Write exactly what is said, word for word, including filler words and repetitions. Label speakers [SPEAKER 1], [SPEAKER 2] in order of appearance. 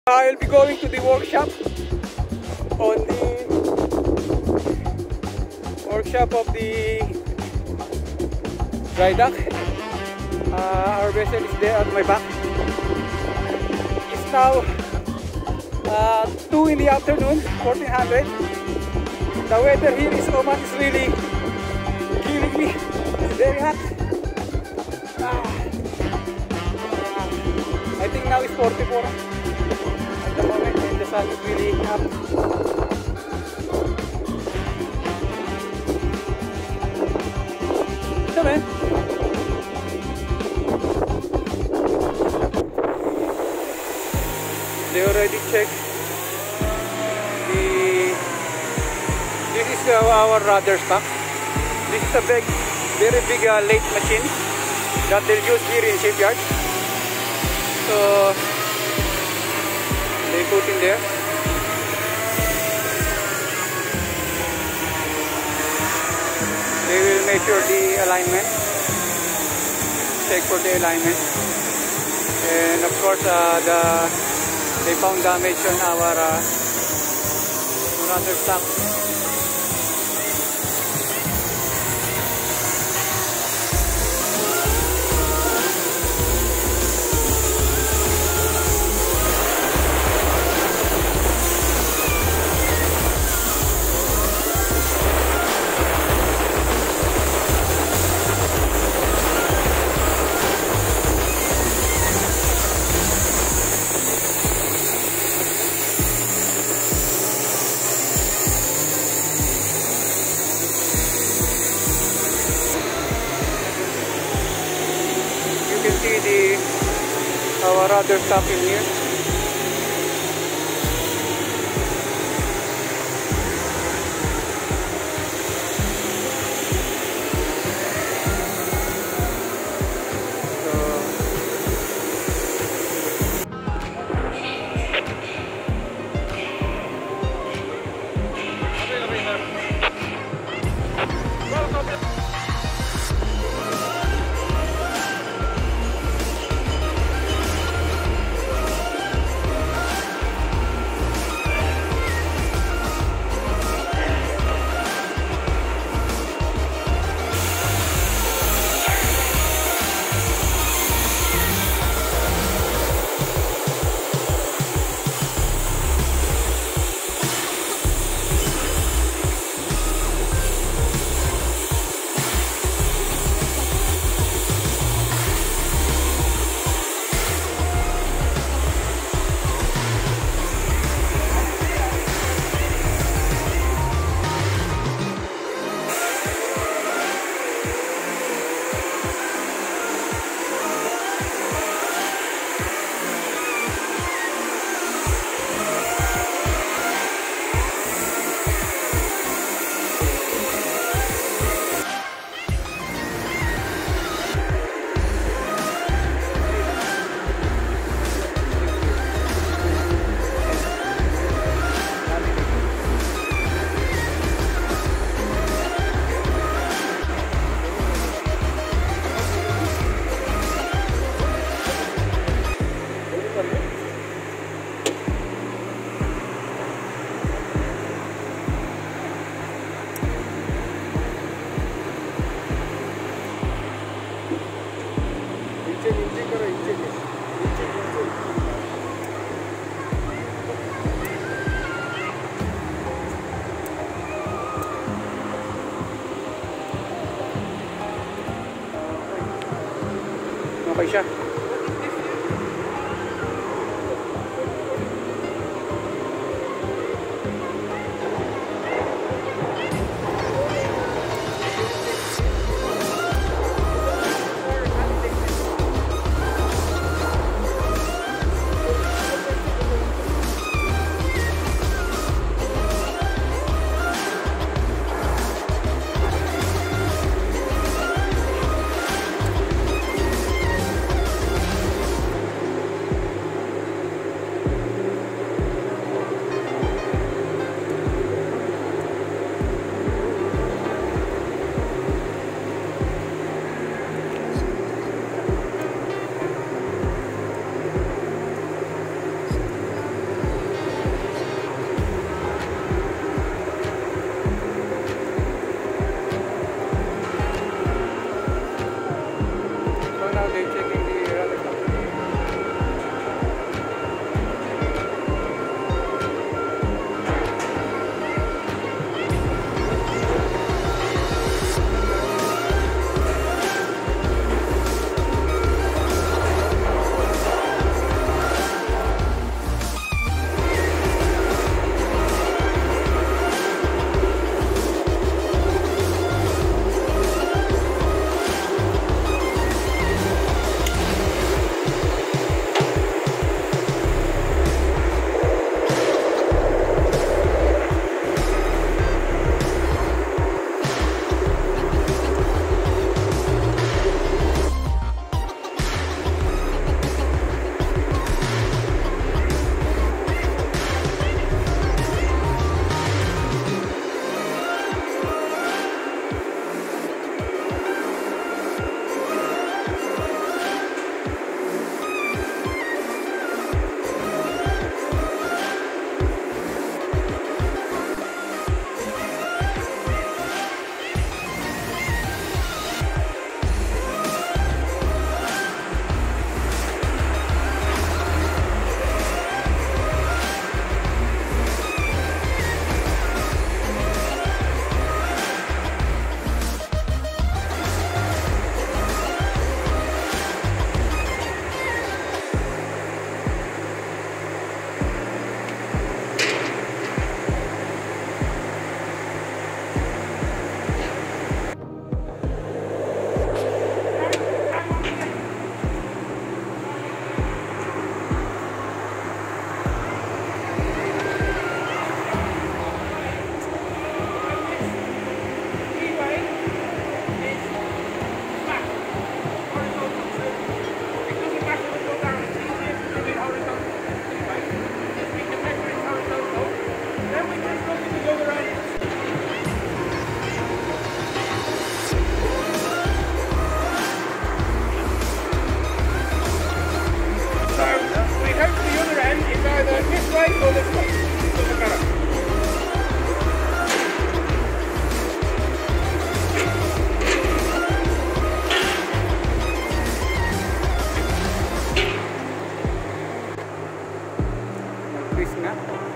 [SPEAKER 1] I'll be going to the workshop on the workshop of the dry dock. Uh, our vessel is there at my back. It's now uh, two in the afternoon, fourteen hundred. The weather here is Oman is really killing me. It's very hot. Ah. I think now it's forty-four at the moment, and the sun is really up. So man, they already checked the. This is uh, our rudder stock. This is a big, very big uh, lathe machine that they'll use here in Shipyard. So they put in there. They will measure the alignment, check for the alignment, and of course uh, the they found damage on our uh, rudder stock. You can see the our rudder stock in here. Okay siya.
[SPEAKER 2] right or left side? Ito sa kanan.
[SPEAKER 1] Twist nga.